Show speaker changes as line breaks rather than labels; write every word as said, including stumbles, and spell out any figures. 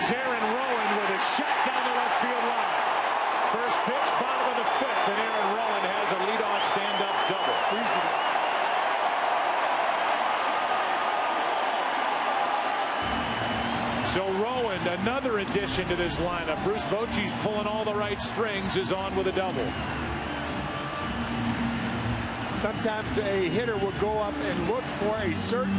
Here's Aaron Rowand with a shot down the left field line. First pitch, bottom of the fifth, and Aaron Rowand has a leadoff stand-up double.
Easy.
So Rowand, another addition to this lineup. Bruce Bochy's pulling all the right strings, is on with a double.
Sometimes a hitter will go up and look for a certain